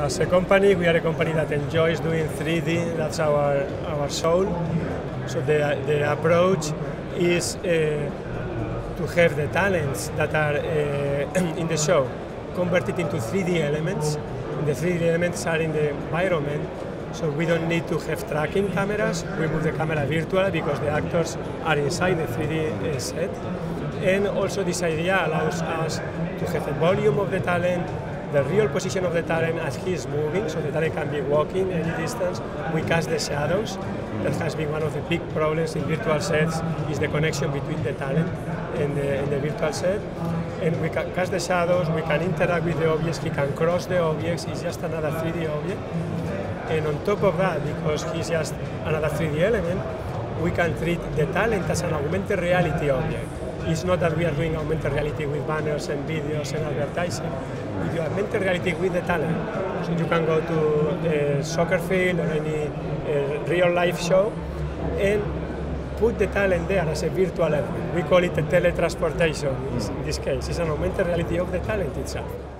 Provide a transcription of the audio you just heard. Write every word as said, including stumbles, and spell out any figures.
as a company, we are a company that enjoys doing three D. That's our our soul. So the the approach is uh, to have the talents that are uh, in the show converted into three D elements. The three D elements are in the environment, so we don't need to have tracking cameras. We move the camera virtual because the actors are inside the three D uh, set. And also this idea allows us to have a volume of the talent, the real position of the talent as he is moving, so the talent can be walking any distance. We cast the shadows. That has been one of the big problems in virtual sets, is the connection between the talent and the, and the virtual set. And we can cast the shadows, we can interact with the objects, he can cross the objects, it's just another three D object. And on top of that, because he's just another three D element, we can treat the talent as an augmented reality object. It's not that we are doing augmented reality with banners and videos and advertising. We do augmented reality with the talent. So you can go to a soccer field or any uh, real life show and put the talent there as a virtual element. We call it a teletransportation in this case. It's an augmented reality of the talent itself.